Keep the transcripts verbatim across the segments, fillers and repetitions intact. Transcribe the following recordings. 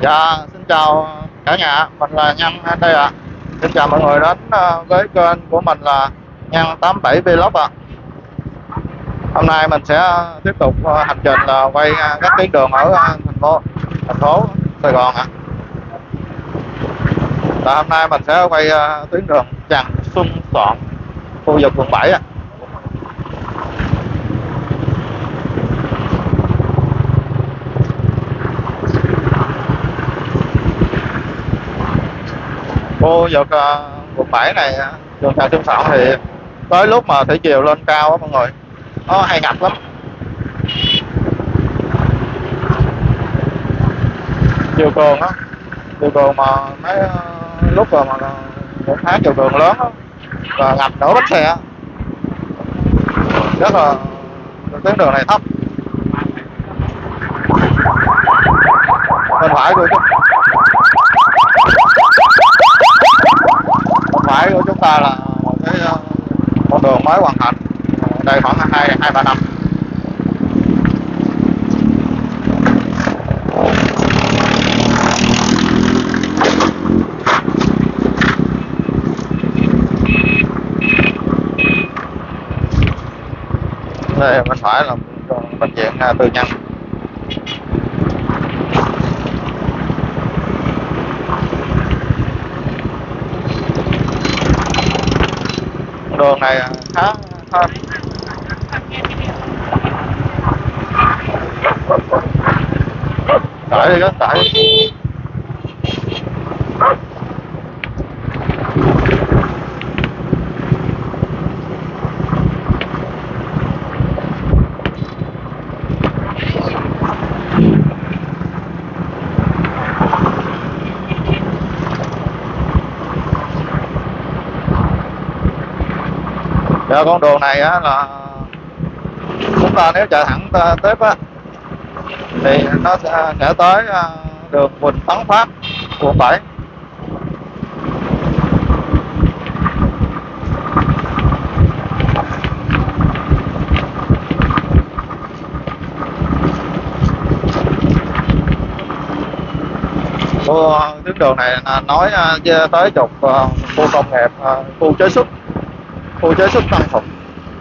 Dạ, xin chào cả nhà, mình là Nhân đây ạ. Xin chào mọi người đến ờ, với kênh của mình là Nhân tám bảy Vlog ạ. Hôm nay mình sẽ tiếp tục ờ, hành trình là quay ờ, các tuyến đường ở ờ, thành phố thành phố Sài Gòn ạ. Và hôm nay mình sẽ quay ờ, tuyến đường Trần Xuân Soạn, khu vực quận bảy ạ. Khu vực ờ, quận bảy này, ờ, đường Trần Xuân Soạn thì tới lúc mà thủy triều lên cao á mọi người, nó hay ngập lắm. Chiều cường á, chiều cường mà mấy ờ, lúc mà, mà một tháng chiều cường lớn á và ngập nửa bánh xe, rất là tuyến đường này thấp. Bên phải của chúng bên phải của chúng ta là một cái ờ, con đường mới hoàn thành đây khoảng hai hai ba năm. Đây bên phải là bệnh viện à, Tư Nhân. Đường này khá khá tải đi đó, tải. Dạ, con đường này á là chúng ta nếu chạy thẳng ta- tiếp á thì nó sẽ, sẽ tới à, đường Huỳnh Tấn Phát, quận bảy. Khu tuyến đường này là nói à, tới trục à, khu công nghiệp, à, khu chế xuất, khu chế xuất Tân Thuận.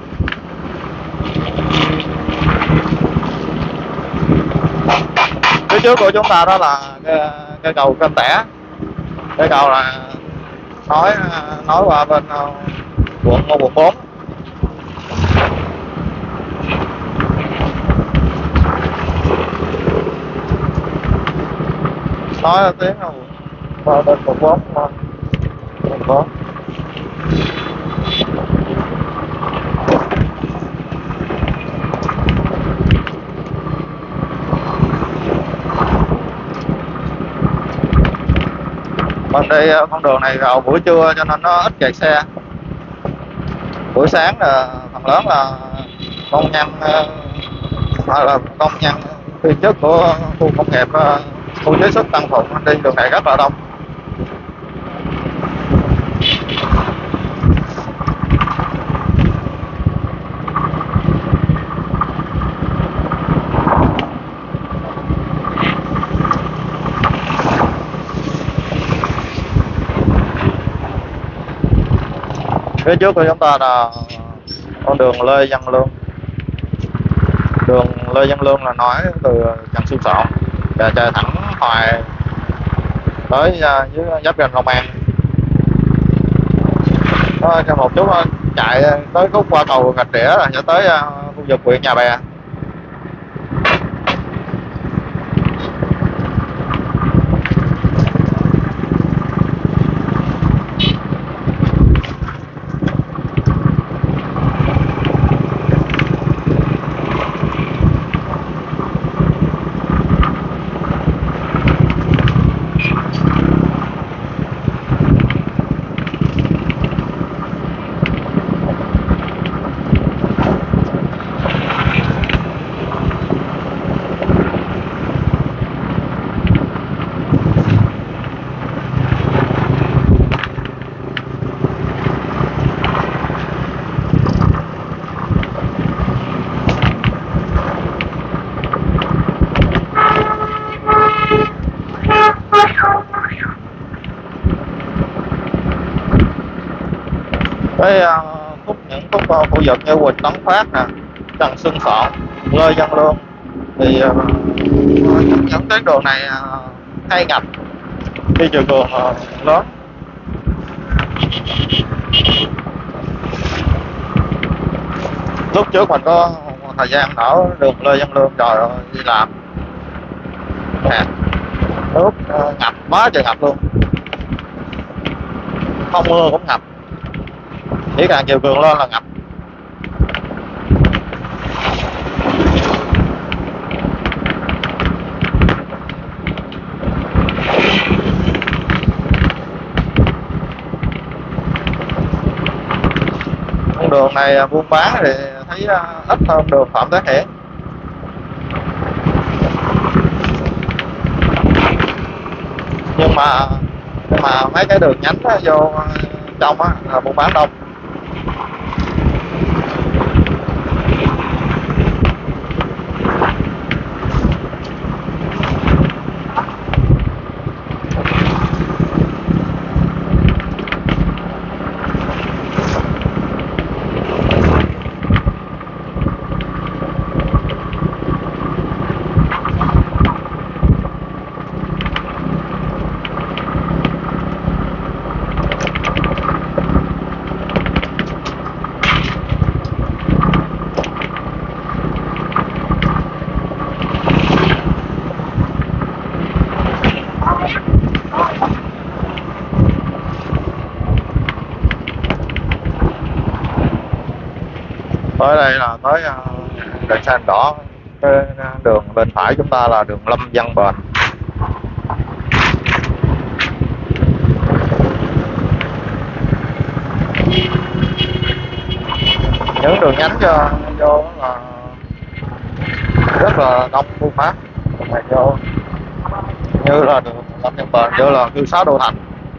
Phía trước của chúng ta đó là cái, cái cầu Kênh Tẻ. Cái cầu là nói nói qua bên uh, quận quận bốn. Nói tiếng là qua bên quận bốn, quận bốn. Bên đây con đường này vào buổi trưa cho nên nó ít kẹt xe. Buổi sáng là phần lớn là công nhân hoặc là công nhân viên chức của khu công nghiệp, khu chế xuất Tân Thuận đi đường này rất là đông. Phía trước của chúng ta là con đường Lê Văn Lương. Đường Lê Văn Lương là nói từ Trần Xuân Soạn và chạy thẳng hoài tới uh, dưới giáp ranh Long An. Đó, trong một chút chạy tới khúc qua cầu Gạch Đĩa là sẽ tới uh, khu vực huyện Nhà Bè. Cái uh, khúc những khúc uh, khu vực như Quỳnh Tấn Phát nè, Trần Xuân Soạn, Lê Văn Lương thì uh, những, những tuyến đường này uh, hay ngập khi chiều cường uh, lớn. Lúc trước mình có một thời gian ở đường Lê Văn Lương, trời ơi, đi làm nè, nước uh, ngập quá trời ngập luôn, không mưa cũng ngập, chỉ càng chiều cường lên là ngập. Con đường này buôn bán thì thấy ít hơn đường Phạm Thế Hiển, nhưng mà nhưng mà mấy cái đường nhánh đó, vô trong á là buôn bán đông. Tới đây là tới đèn xanh đỏ, cái đường bên phải chúng ta là đường Lâm Văn Bền. Những đường nhánh cho vô là rất là đông buôn bán, này vô như là đường Lâm Văn Bền, vô là Cư Xá Đô Thành.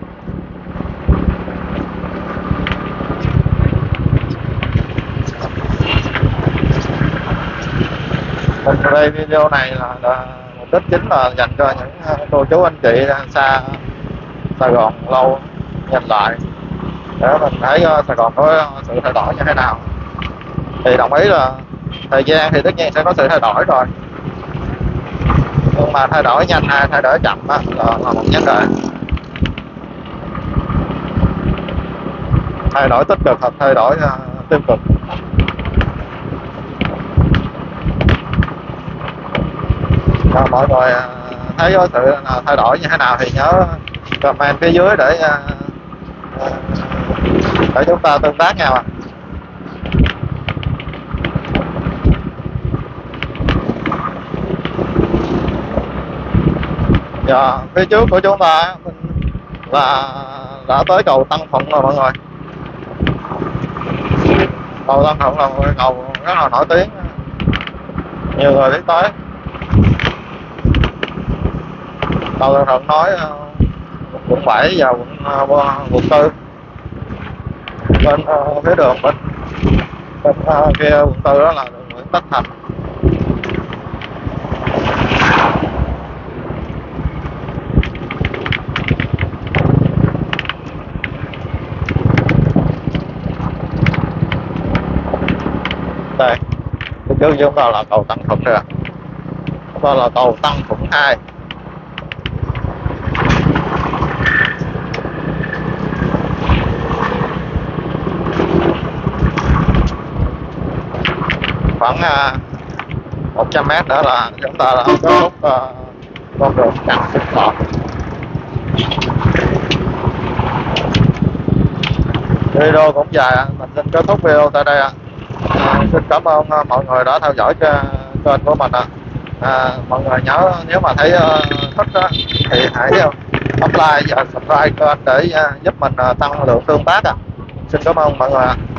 Mình đây video này là, là mục đích chính là dành cho những cô chú anh chị xa Sài Gòn lâu nhìn lại để mình thấy Sài Gòn có sự thay đổi như thế nào. Thì đồng ý là thời gian thì tất nhiên sẽ có sự thay đổi rồi, nhưng mà thay đổi nhanh hay thay đổi chậm là, là một vấn đề. Thay đổi tích cực hoặc thay đổi uh, tiêu cực. Và mọi người thấy có sự thay đổi như thế nào thì nhớ comment phía dưới để để chúng ta tương tác nhau. Giờ phía trước của chúng ta là đã tới cầu Tân Thuận rồi mọi người. Cầu Tân Thuận là một cầu rất là nổi tiếng, nhiều người biết tới. Cầu Tân Thuận nói quận bảy và quận quận tư, bên uh, phía đường bên bên uh, kia quận tư đó là đường Nguyễn Tất Thành. Đây, trước chúng ta là cầu Tân Thuận rồi, đó là cầu Tân Thuận hai. Khoảng uh, một trăm mét nữa là chúng ta đã kết thúc uh, con đường Trần Xuân Soạn. Video cũng dài, mình xin kết thúc video tại đây ạ. À, xin cảm ơn uh, mọi người đã theo dõi kênh của mình ạ. À, mọi người nhớ nếu mà thấy uh, thích uh, thì hãy uh, bấm like và subscribe kênh để uh, giúp mình uh, tăng lượng tương tác ạ. Xin cảm ơn mọi người ạ.